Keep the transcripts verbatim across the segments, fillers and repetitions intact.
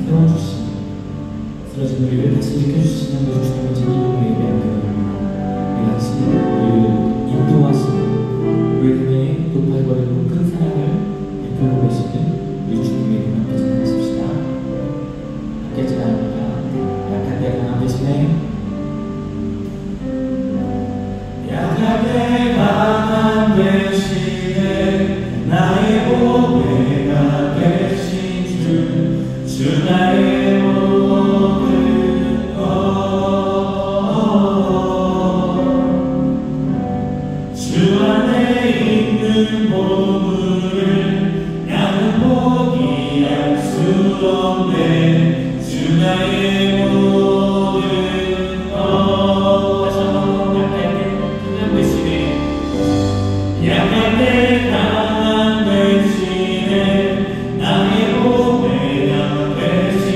태워주시고 쓰러진 우리를 다시 일으켜주시는 그 주님의 진리를 예배한 그날입니다. 이 아침 우리를 인도하시고 우리 등에 높아버리고 큰 사랑을 베풀고 계시는 우리 주님의 이름을 함께 찬양하십시다. 함께 찬양합니다. 약한 데 강한 대신에 약한 데 강한 대신에 나의 보배가 되신 주, 주 나의 모든 것, 주 안에 있는 보물을 양은 포기할 수 없네. 주 나의 모든 것. 다시 한번 약한 데 대신에 약한 데 강한 대신에 나의 보배가 되신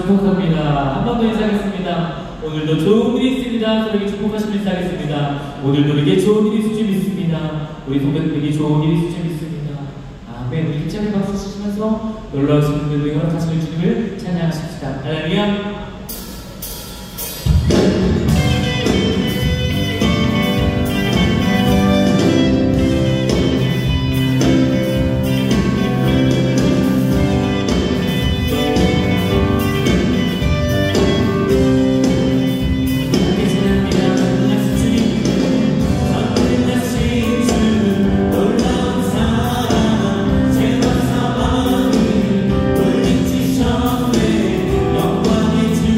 축복합니다. 한 번 더 인사하겠습니다. 오늘도 좋은 일이 있습니다. 저에게 축복하시면 인사하겠습니다. 오늘도 우리에게 좋은 일이 있을 줄 믿습니다. 우리 동료들에게 좋은 일이 있을 줄 믿습니다. 아멘. 우리 힘차게 박수 치시면서 놀라우신 분들도 허락하시는 주님을 찬양하십시다. 할렐루야. 영광의 주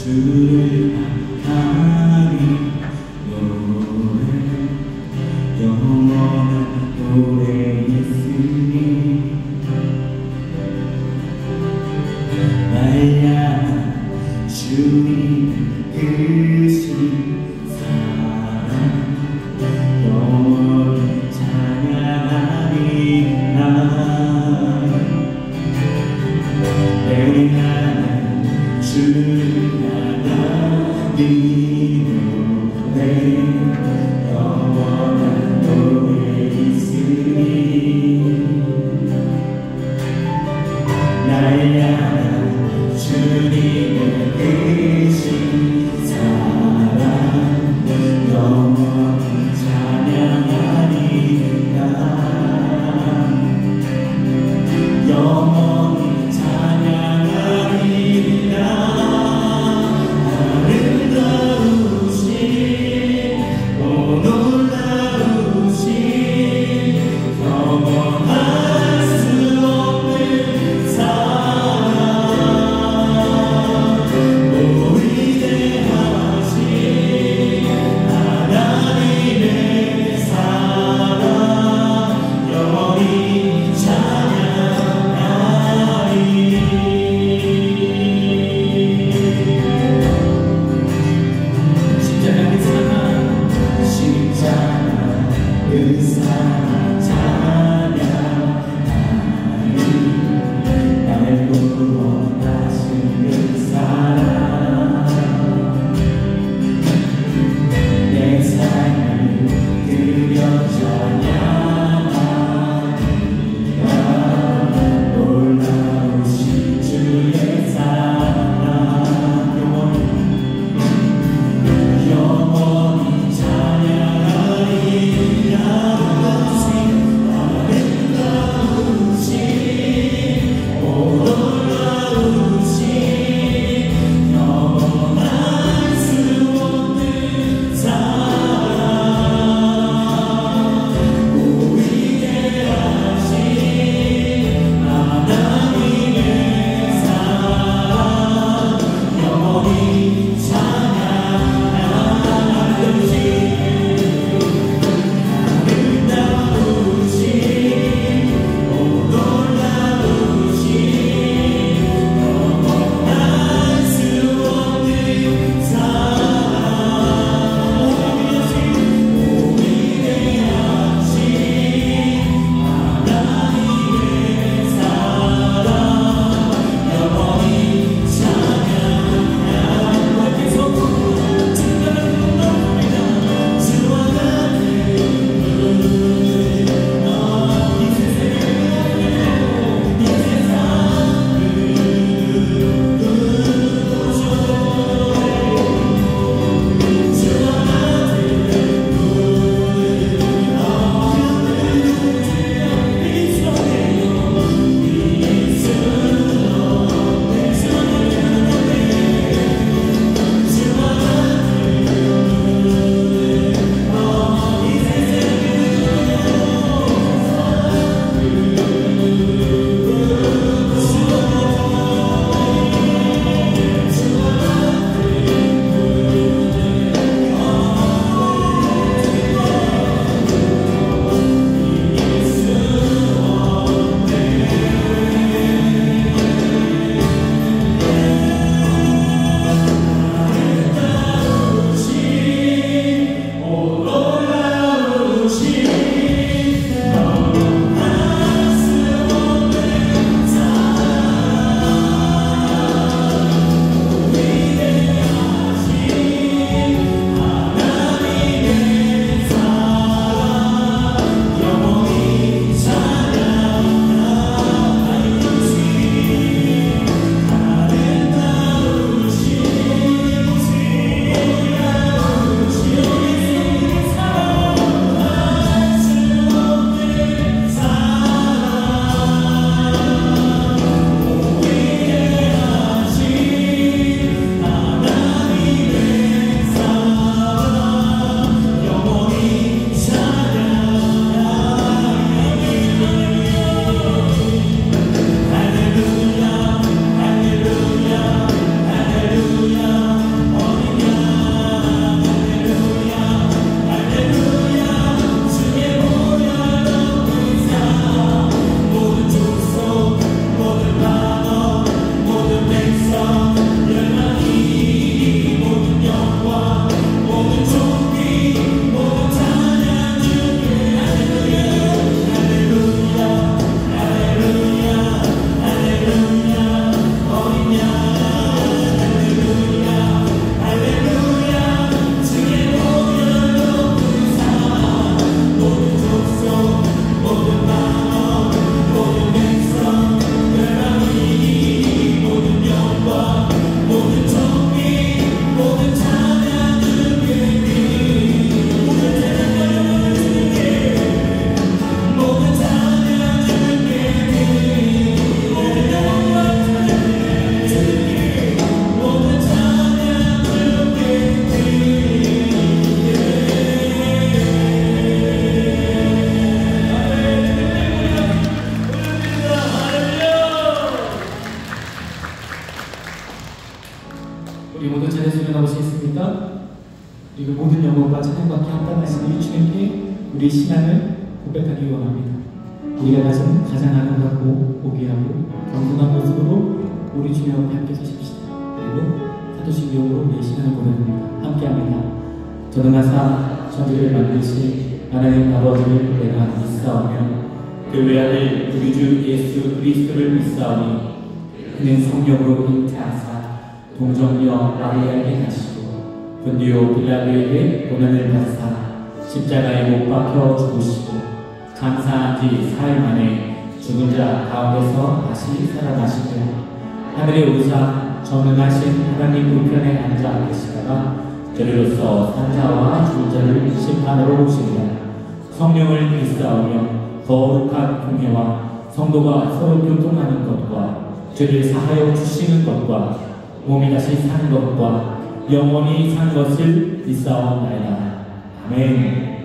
주를 향하니 노래 영원한 노래 예수님 날 향한 주님 크신 사랑 영원히 찬양하리 나 내게 나는 주를 향하니 노래 영원한 노래 있으니 날 향한 주님의 크신 사랑 영원히 찬양하리라 영원히 찬양하리라 아름다운 우리 모두 자리에 일어나보시겠습니까? 그리고 모든 영혼과 찬양받기 합당하신 이 주님께 우리 신앙을 고백하기 원합니다. 우리가 가진 가장 아름답고 고귀하고 겸손한 모습으로 우리 주님 앞에 함께 서십시다. 그리고 사도신 용으로 우리의 신앙을 고백합니다. 함께합니다. 전능하사 천지를 만드신 하나님 아버지를 내가 믿사오며 그 외아들 우리 주 예수 그리스도를 믿사오니 그는 성령으로 잉태하사 동정녀 마리아에게 나시고 본디오 빌라도에게 고난을 받으사 십자가에 못 박혀 죽으시고 장사한 뒤 사흘 만에 죽은 자 가운데서 다시 살아나시며 하늘에 오르사 전능하신 하나님 우편에 앉아 계시다가 저리로서 산자와 죽은 자를 심판하러 오시리라. 성령을 믿사오며 거룩한 공회와 성도가 서로 교통하는 것과 죄를 사하여 주시는 것과 몸이 다시 사는 것과 영원히 산 것을 믿사옵나이다. 아멘.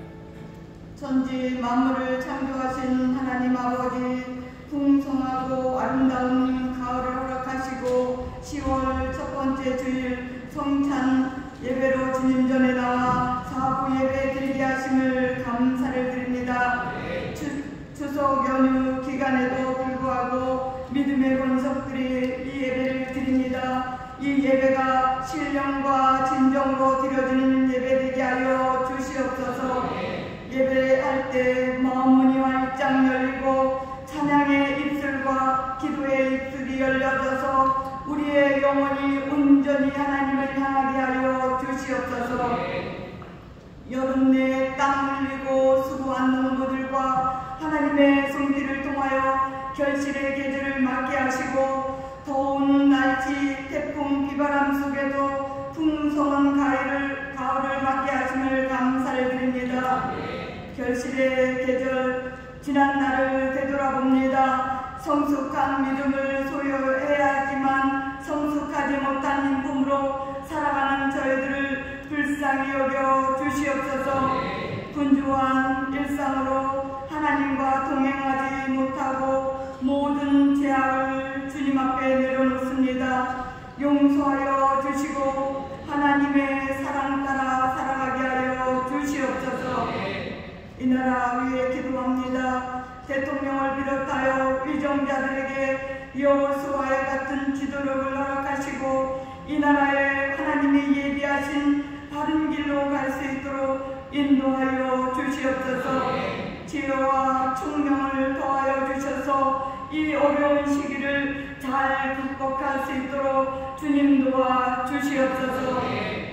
천지 만물을 창조하신 하나님 아버지, 풍성하고 아름다운 가을을 허락하시고 시월 첫 번째 주일 성찬 예배로 주님 전에 나와 사부 예배 드리게 하심을 감사를 드립니다. 추, 추석 연휴 기간에도 불구하고 믿음의 권속들이 이 예배를 드립니다. 이 예배가 신령과 진정으로 드려지는 예배 되게 하여 주시옵소서. 예배할 때 마음문이 활짝 열리고 찬양의 입술과 기도의 입술이 열려져서 우리의 영혼이 온전히 하나님을 향하게 하여 주시옵소서. 여름 내에 땀 흘리고 수고한 농부들과 하나님의 손길을 통하여 결실의 계절을 맞게 하시고 더운 날씨, 태풍, 비바람 속에도 풍성한 가을을, 가을을 맞게 하심을 감사를 드립니다. 결실의 계절, 지난 날을 되돌아봅니다. 성숙한 믿음을 소유해야 하지만 성숙하지 못한 인품으로 살아가는 저희들을 불쌍히 여겨 주시옵소서. 분주한 일상으로 하나님과 동행하지 못하고 모든 죄악을 주님 앞에 내려놓습니다. 용서하여 주시고 하나님의 사랑 따라 살아가게 하여 주시옵소서. 이 나라 위에 기도합니다. 대통령을 비롯하여 위정자들에게 여호수아와 같은 지도력을 허락하시고 이 나라에 하나님이 예비하신 바른 길로 갈 수 있도록 인도하여 주시옵소서. 지혜와 총명을 더하여 주셔서 이 어려운 시기를 잘 극복할 수 있도록 주님 도와 주시옵소서.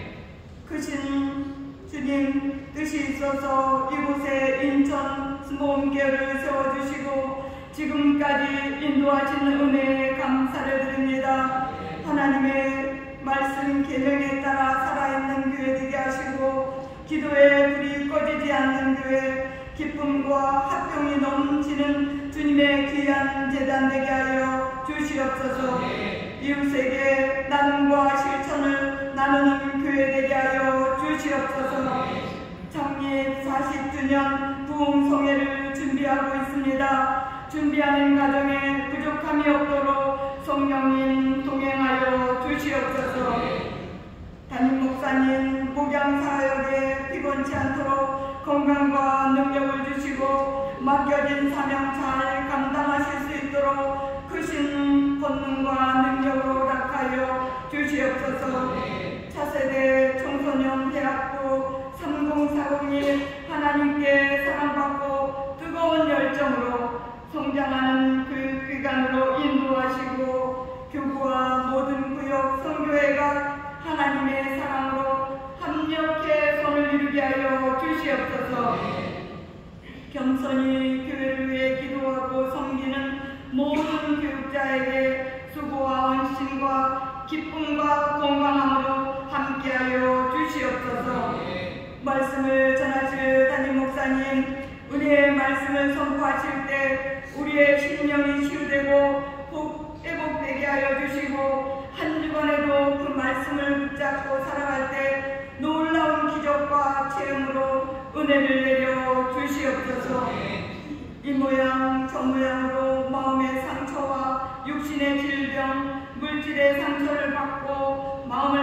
크신 주님 뜻이 있어서 이곳에 인천 스모음교회를 세워주시고 지금까지 인도하신 은혜에 감사를 드립니다. 하나님의 말씀 계명에 따라 살아있는 교회 되게 하시고 기도의 불이 꺼지지 않는 교회, 기쁨과 화평이 넘치는 주님의 귀한 제단 되게 하여 주시옵소서. 이웃에게 나눔과 실천을 나누는 교회 되게 하여 주시옵소서. 창립 사십 주년 부흥성회를 준비하고 있습니다. 준비하는 과정에 부족함이 없도록 성령님 동행하여 주시옵소서. 담임 목사님 목양사역에 피곤치 않도록 건강과 능력을 주시고 맡겨진 사명 잘 감당하실 수 있도록 크신 권능과 능력으로 허락하여 주시옵소서. 차세대 청소년 대학부 삼공사공일 하나님께 사랑받고 뜨거운 열정으로 성장하는 교육기관으로 인도하시고 교구와 모든 구역 선교회가 하나님의 사랑으로 합력해 손을 이루게 하여 주시옵소서. 겸손히 교회를 위해 기도하고 섬기는 모든 교육자에게 수고와 헌신과 기쁨과 건강함으로 함께하여 주시옵소서. 말씀을 전하실 담임 목사님, 우리의 말씀을 선포하실 때 우리의 심령이 치유되고 복 회복되게 하여 주시고 한 주간에도 그 말씀을 붙잡고 살아갈 때 놀라운 기적과 체험으로 은혜를 내려 주시옵소서. 이 모양 저 모양으로 마음의 상처와 육신의 질병, 물질의 상처를 받고 마음을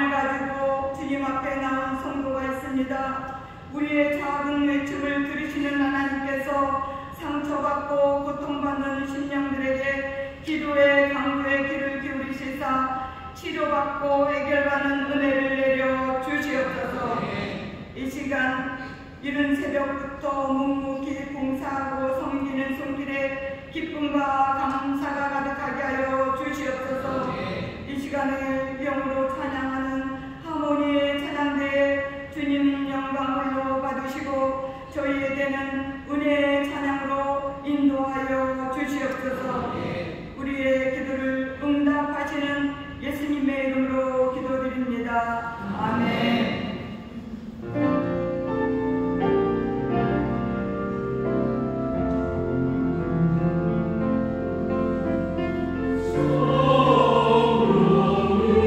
우리의 작은 외침을 들으시는 하나님께서 상처받고 고통받는 심령들에게 기도의 강구의 귀를 기울이시사 치료받고 해결받는 은혜를 내려 주시옵소서. 이 시간 이른 새벽부터 묵묵히 봉사하고 섬기는 손길에 기쁨과 감사가 가득하게 하여 주시옵소서. 이 시간을 영으로 찬양하는 하모니의 찬양대에 주님 영광으로 받으시고 저희에게는 은혜의 찬양으로 인도하여 주시옵소서. 우리의 기도를 응답하시는 예수님의 이름으로 기도드립니다. 아멘. Oh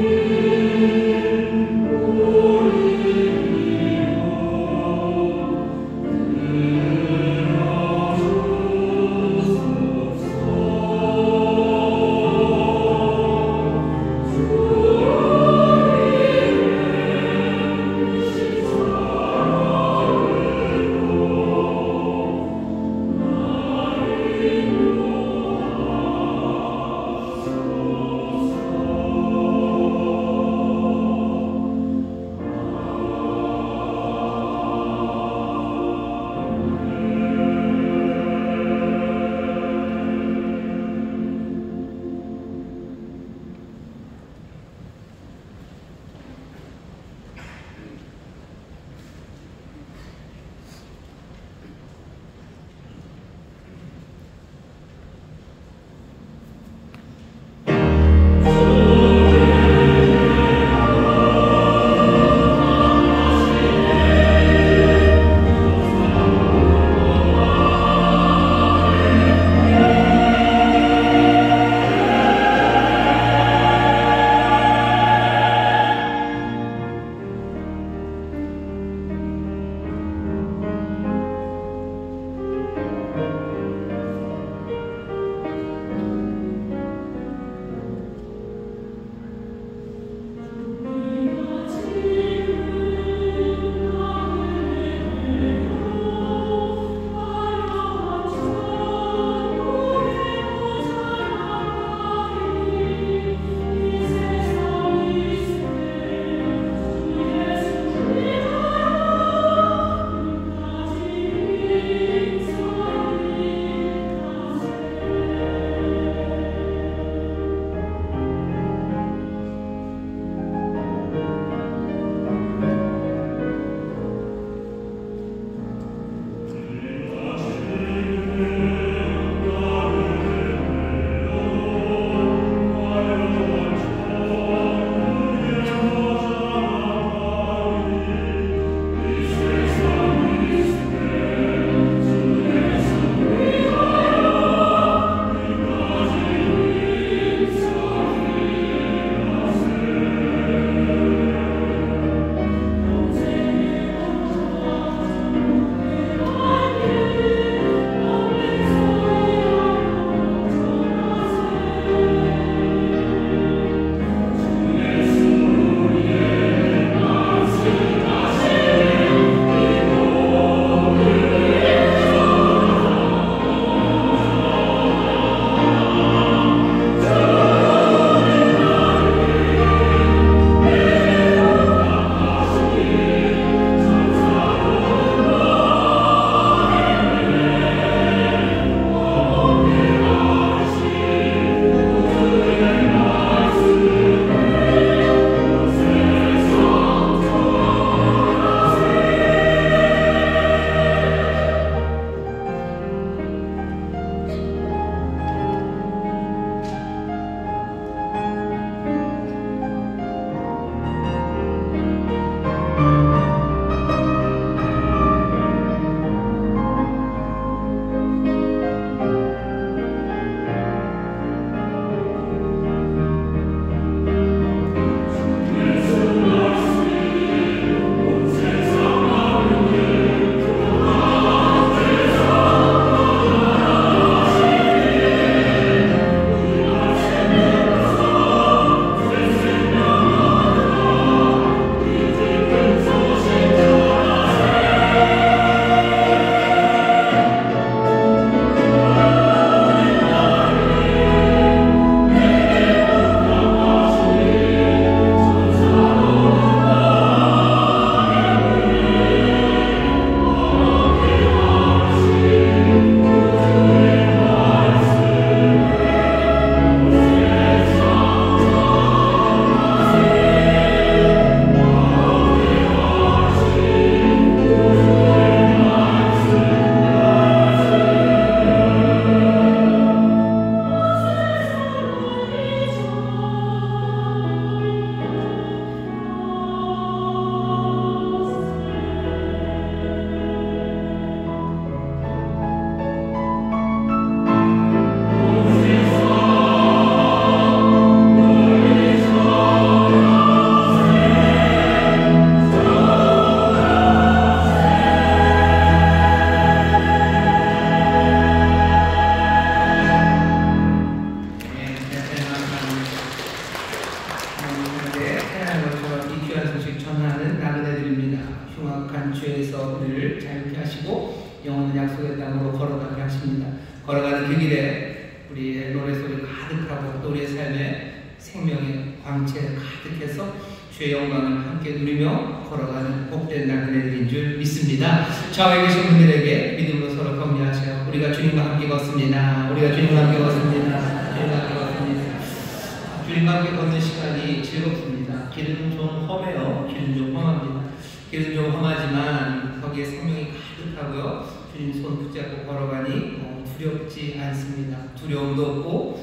막막한 죄에서 우리를 자유케 하시고 영원한 약속의 땅으로 걸어가게 하십니다. 걸어가는 그 길에 우리의 노래소리 가득하고 또 우리의 삶에 생명의 광채 가득해서 주의 영광을 함께 누리며 걸어가는 복된 날들인 줄 믿습니다. 좌우에 계신 분들에게 믿음으로 서로 격려하세요. 우리가 주님과 함께 걷습니다. 우리가 주님과 함께 걷습니다. 주님과 함께 걷습니다. 주님과 함께 걷는 시간이 즐겁습니다. 길은 좀 험해요. 길은 좀 험합니다. 길은 좀 험하지만 거기에 생명이 가득하고요. 주님 손 붙잡고 걸어가니 두렵지 않습니다. 두려움도 없고